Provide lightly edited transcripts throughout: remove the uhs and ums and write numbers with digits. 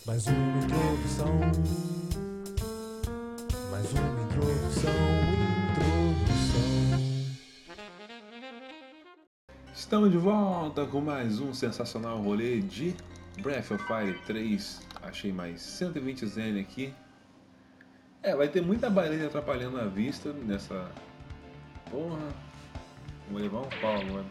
Mais uma introdução. Mais uma introdução. Estamos de volta com mais um sensacional rolê de Breath of Fire 3. Achei mais 120 Zen aqui. Vai ter muita baleia atrapalhando a vista nessa. Porra. Vou levar um pau agora.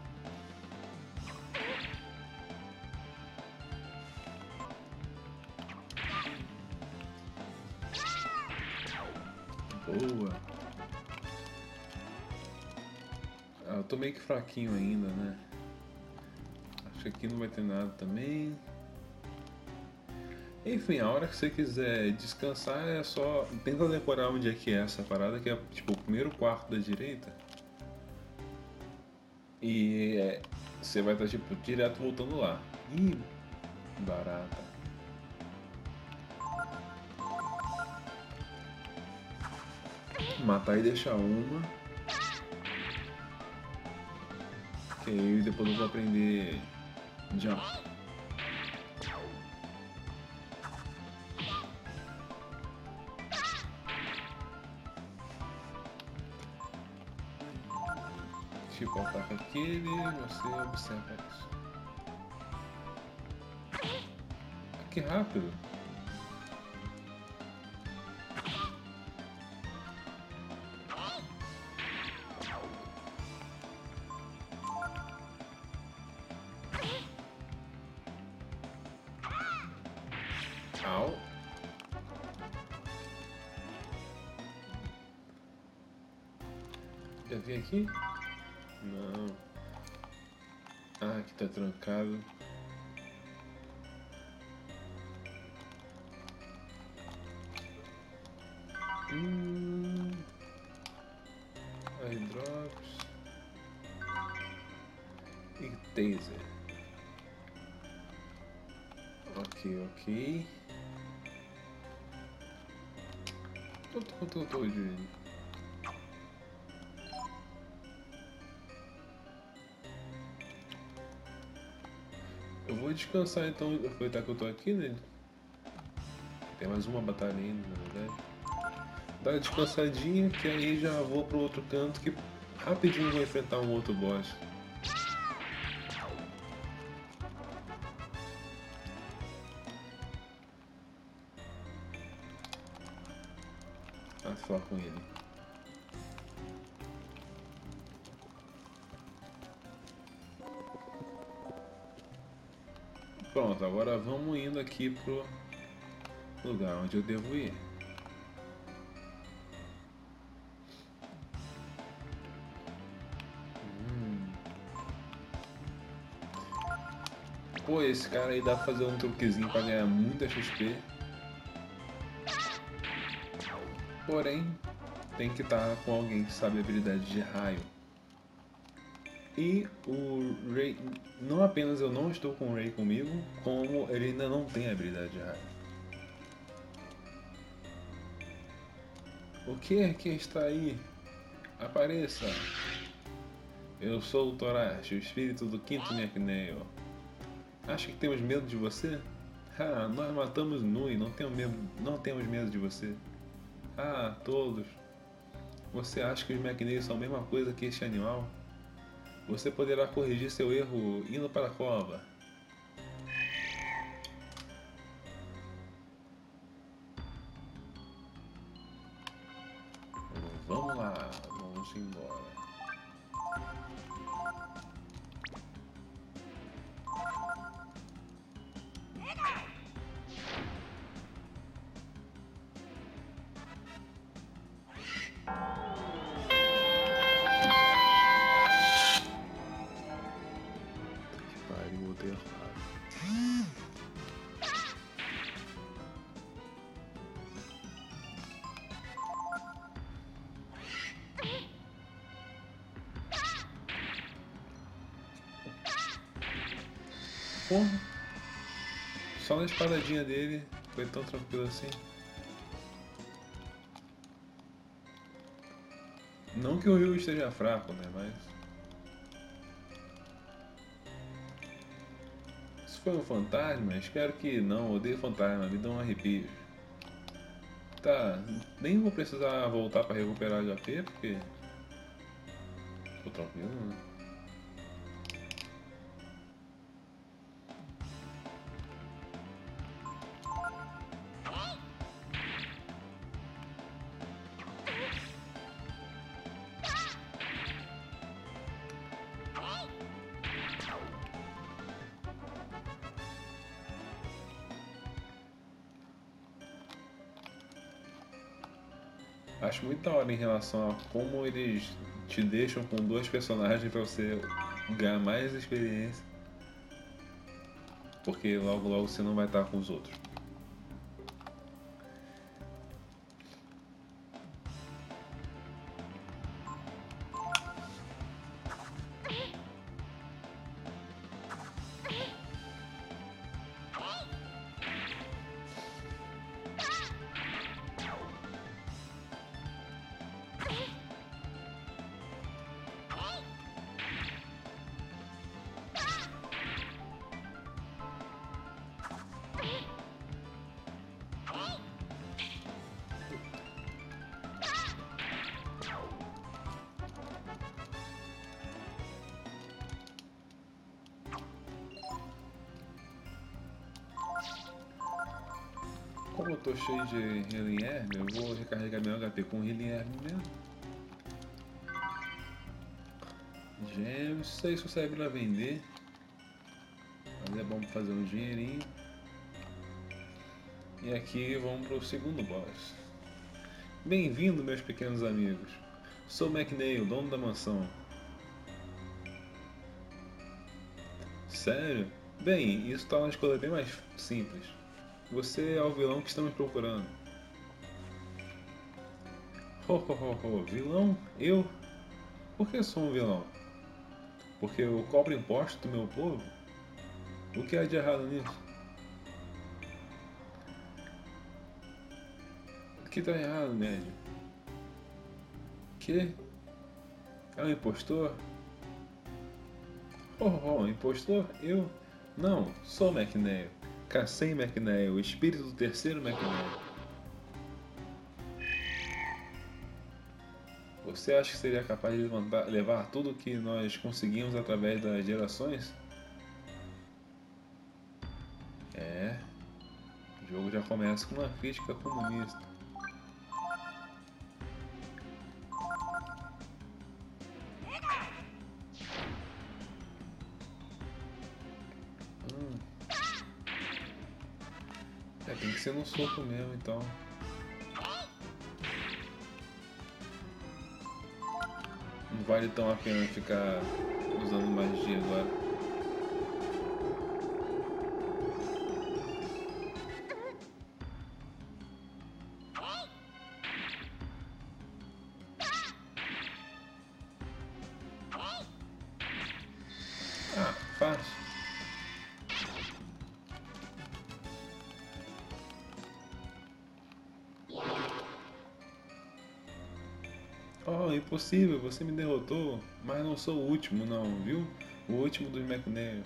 Boa. Eu tô meio que fraquinho ainda, né? Acho que aqui não vai ter nada também. Enfim, a hora que você quiser descansar é só. Tenta decorar onde é que é essa parada, que é tipo o primeiro quarto da direita. E você vai estar tipo direto voltando lá. Ih, barata. Matar e deixar uma. Que aí depois eu vou aprender jump. Tipo, ataca aquele, você observa isso. Que rápido! Au! Já vi aqui? Não. Ah, aqui tá trancado. Airdrops. E taser. Ok. Tô de. Eu vou descansar então, aproveitar que eu tô aqui, né? Tem mais uma batalha ainda, na verdade. Dá uma descansadinha que aí já vou pro outro canto que rapidinho vou enfrentar um outro boss. A falar com ele. Pronto, agora vamos indo aqui pro lugar onde eu devo ir. Pô, esse cara aí dá pra fazer um truquezinho pra ganhar muita XP. Porém, tem que estar com alguém que sabe a habilidade de raio. E o Ray, não apenas eu não estou com o Ray comigo, como ele ainda não tem a habilidade de raio. O que é que está aí? Apareça! Eu sou o Torashi, o espírito do quinto McNeil. Acha que temos medo de você? Ah, nós matamos Nui, não temos medo de você. Ah, todos. Você acha que os McNeil são a mesma coisa que este animal? Você poderá corrigir seu erro indo para a cova. Vamos lá, vamos embora. Que pariu, eu odeio errado. Porra, só na espadadinha dele foi tão tranquilo assim. Não que o Ryu esteja fraco, né? Mas. Isso foi um fantasma? Espero que não, odeio fantasma, me dão um arrepio. Tá, nem vou precisar voltar pra recuperar HP, porque... Tô tranquilo, né? Acho muito da hora em relação a como eles te deixam com dois personagens pra você ganhar mais experiência. Porque logo logo você não vai estar com os outros. Como eu tô cheio de Healing Herb, eu vou recarregar meu HP com Healing Herb mesmo. Gems, isso aí só serve pra vender. Mas é bom pra fazer um dinheirinho. E aqui vamos pro segundo boss. Bem-vindo, meus pequenos amigos. Sou McNeil, dono da mansão. Sério? Bem, isso torna a escolha bem mais simples. Você é o vilão que estamos procurando. Ho ho ho ho, vilão? Eu? Por que sou um vilão? Porque eu cobro impostos do meu povo? O que há de errado nisso? O que está errado, Ned? Que? É um impostor? Ho ho ho, impostor? Eu? Não, sou McNeil. Cassem McNeil, o espírito do terceiro McNeil. Você acha que seria capaz de levar tudo o que nós conseguimos através das gerações? É, o jogo já começa com uma crítica comunista. Tem que ser no soco mesmo, então. Não vale tão a pena ficar usando magia agora. Ah, fácil. Oh, impossível, você me derrotou, mas não sou o último não, viu? O último dos McNails.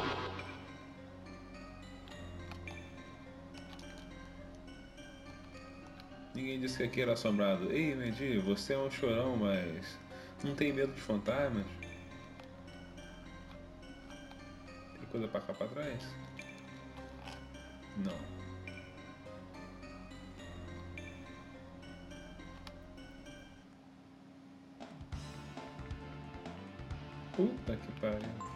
Ninguém disse que aqui era assombrado. Ei, Medi, você é um chorão, mas não tem medo de fantasmas? Tem coisa pra cá pra trás? Não. Puta que pariu.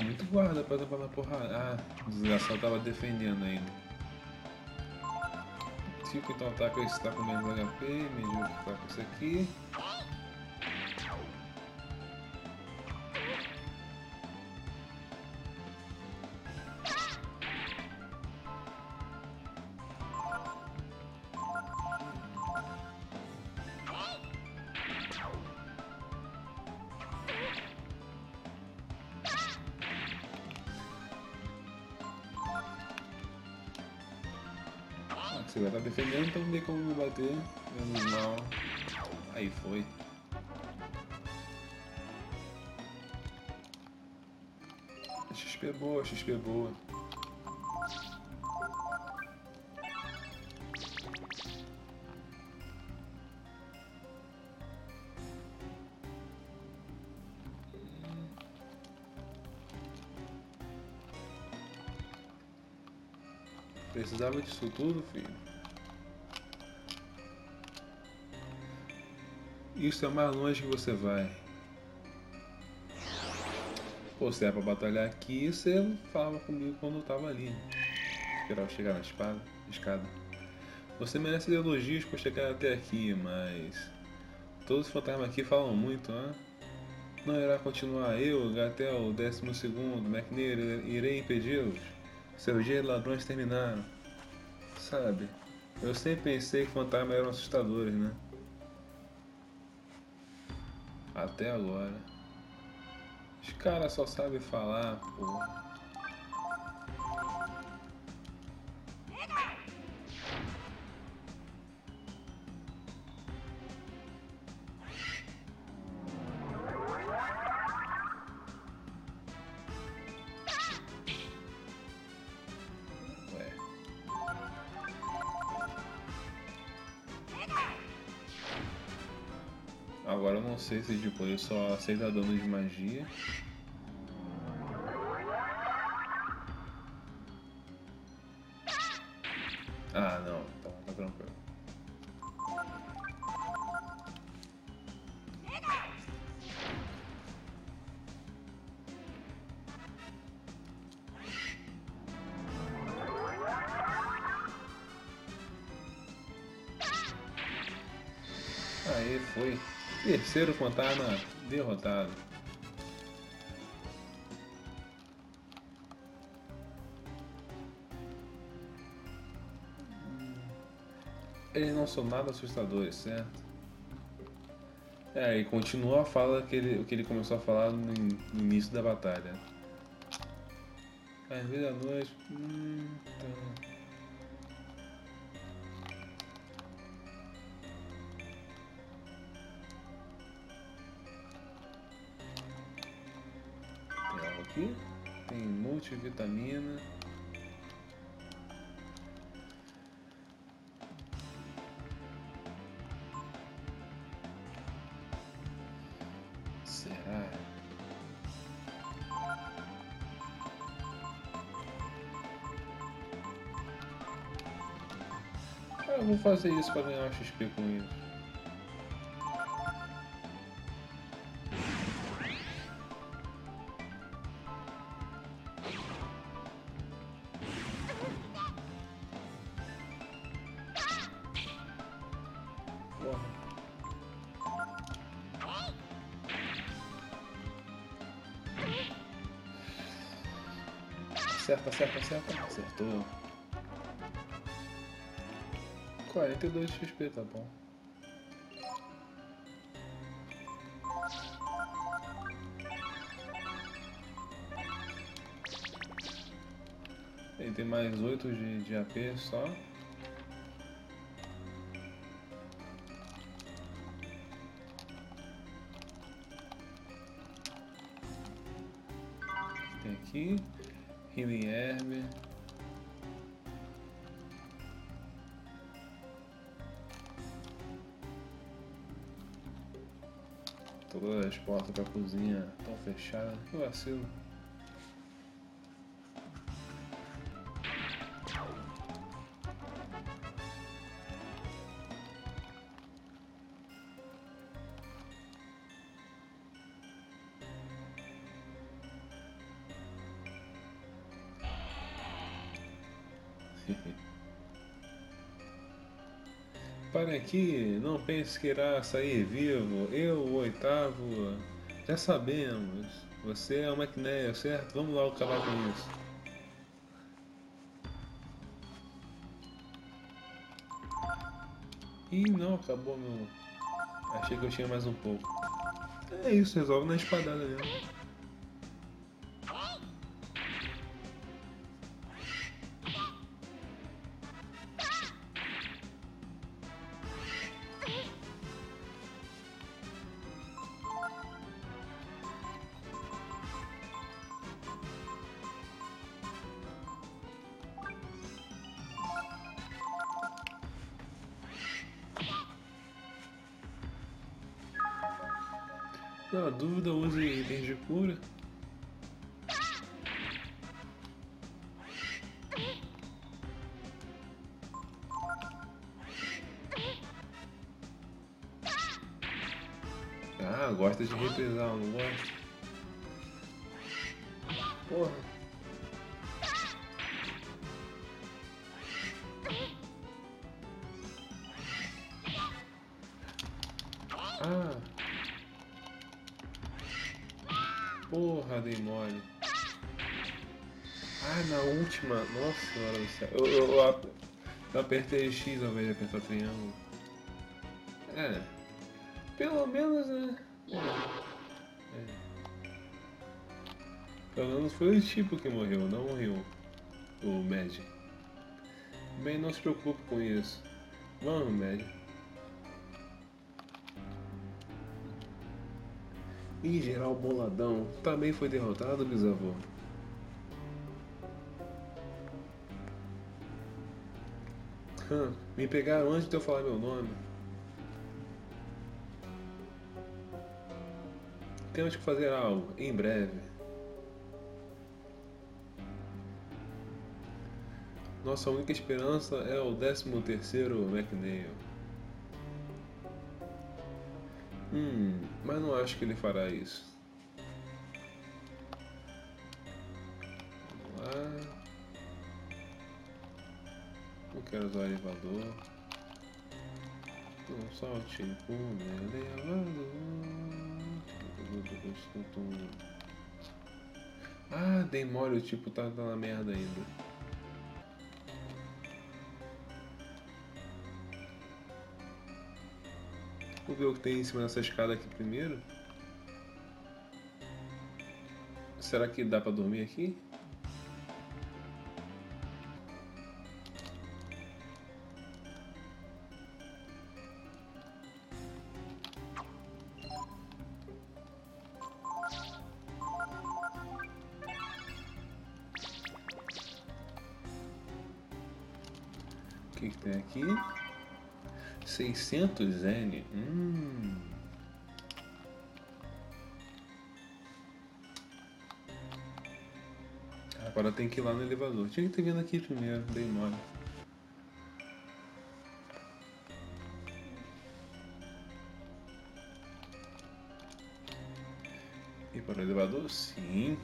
muito guarda pra tampar na porrada. Ah, o desgraçado tava defendendo ainda. Tipo, então ataca esse que tá com menos HP, medíocre tá com esse aqui. Você vai estar defendendo, então não tem como me bater. Menos mal. Aí foi. XP boa, XP boa. Precisava disso tudo, filho. Isso é mais longe que você vai. Pô, se é pra batalhar aqui, você falava comigo quando eu tava ali. Esperava chegar na escada. Você merece elogios por chegar até aqui, mas todos os fantasmas aqui falam muito, né? Não irá continuar eu até o 12º, McNeil, irei impedi-los. Seus dias de ladrões terminaram. Sabe, eu sempre pensei que fantasmas eram assustadores, né? Até agora. Os caras só sabem falar, pô. Ué. Agora eu não sei se tipo, ele só aceita dano de magia. Ah, não, então tá tranquilo. Aí foi. Terceiro fantasma derrotado. Eles não são nada assustadores, certo? É, e continua a fala o que ele começou a falar no início da batalha. Às vezes à noite. Tá. Tem algo aqui? Tem multivitamina. Será? Ah, eu vou fazer isso pra ganhar um XP com isso. Porra. Acerta, acerta, acerta. Acertou. 42 XP, tá bom. Ele tem mais 8 de AP só. Tem aqui. Healing Herb. Todas as portas pra cozinha estão fechadas. Que vacilo. Para aqui, não pense que irá sair vivo. Eu, o oitavo, já sabemos. Você é o McNair, certo? Vamos lá acabar com isso. Ih, não, acabou meu. Achei que eu tinha mais um pouco. É isso, resolve na espadada mesmo. Na dúvida, use itens de cura. Ah, gosta de reprisar, não gosta? Porra. Ah, porra, dei mole. Ah, na última. Nossa senhora do céu. Eu apertei X ao invés de apertar triângulo. É, pelo menos, né? Pelo menos foi o tipo que morreu, não morreu o Mad. Bem, não se preocupe com isso. Vamos, Mad. E geral boladão também foi derrotado, bisavô. Me pegaram antes de eu falar meu nome. Temos que fazer algo, em breve. Nossa única esperança é o 13º McNeil. Mas não acho que ele fará isso. Vamos lá. Não quero usar o elevador. Não salte no elevador. Ah, dei mole, o tipo tá na merda ainda. Vou ver o que tem em cima dessa escada aqui primeiro. Será que dá pra dormir aqui? O que tem aqui? 600 N. Agora tem que ir lá no elevador. Tinha que ter vindo aqui primeiro, dei mole. Ir para o elevador? Sim.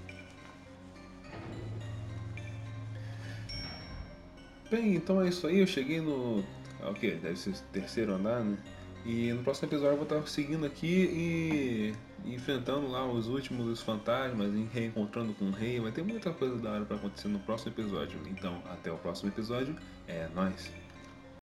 Bem, então é isso aí. Eu cheguei no. O que? Deve ser o terceiro andar, né? E no próximo episódio eu vou estar seguindo aqui e enfrentando lá os últimos dos fantasmas, e reencontrando com o rei. Vai ter muita coisa da hora pra acontecer no próximo episódio. Então, até o próximo episódio. É nóis!